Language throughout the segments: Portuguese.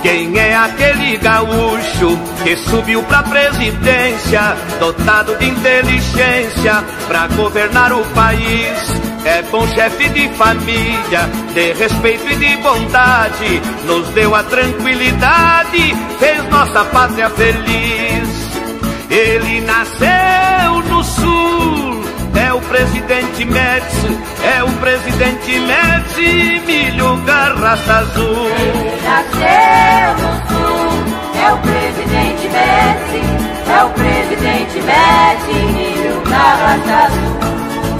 Quem é aquele gaúcho que subiu pra presidência, dotado de inteligência pra governar o país? É bom chefe de família, de respeito e de bondade, nos deu a tranquilidade, fez nossa pátria feliz. Ele nasceu no sul, é o presidente Médici, é o presidente Médici, Emílio Garrastazu Azul. Ele nasceu no sul, é o presidente Médici, é o presidente Médici, Emílio Garrastazu Azul.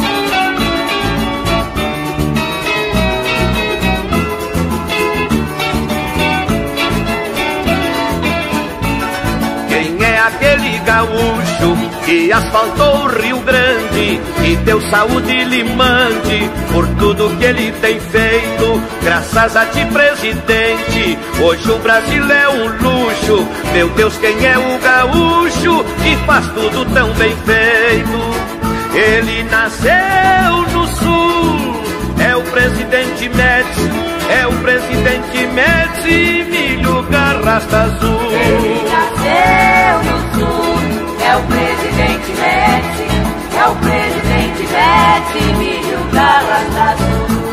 Aquele gaúcho que asfaltou o Rio Grande e deu saúde e limande por tudo que ele tem feito. Graças a ti, presidente, hoje o Brasil é um luxo. Meu Deus, quem é o gaúcho que faz tudo tão bem feito? Ele nasceu no sul, é o presidente Médici, é o presidente Médici, Emílio Garrastazu Azul. Ele nasceu no sul, é o presidente Médici, é o presidente Médici, Emílio Garrastazu Azul.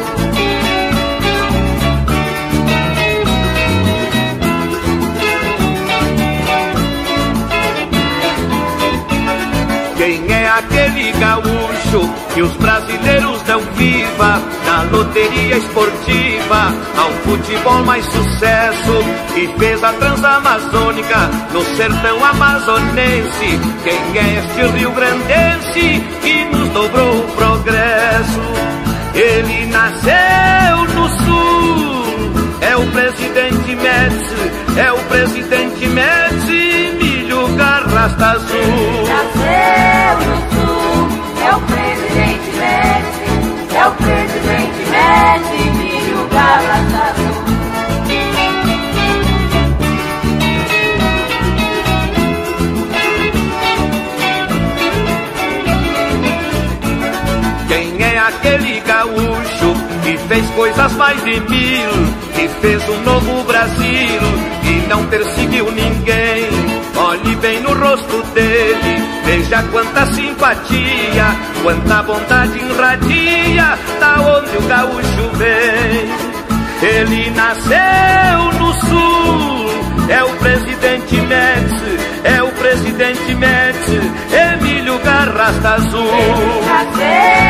Quem é aquele gaúcho que os brasileiros dão viva na loteria esportiva, ao futebol mais sucesso, e fez a Transamazônica no sertão amazonense? Quem é este rio-grandense que nos dobrou o progresso? Ele nasceu no sul, é o presidente Médici, é o presidente Médici, Emílio Garrastazu Azul. Ele nasceu no sul, é o presidente Médici, é o presidente Médici, Emílio Garrastazu Azul. Quem é aquele gaúcho que fez coisas mais de 1000, que fez um novo Brasil e não perseguiu ninguém? Olhe bem no rosto dele, veja quanta simpatia, quanta bondade irradia da onde o gaúcho vem. Ele nasceu no sul, é o presidente Médici, é o presidente Médici, Emílio Garrastazu Azul. Ele nasceu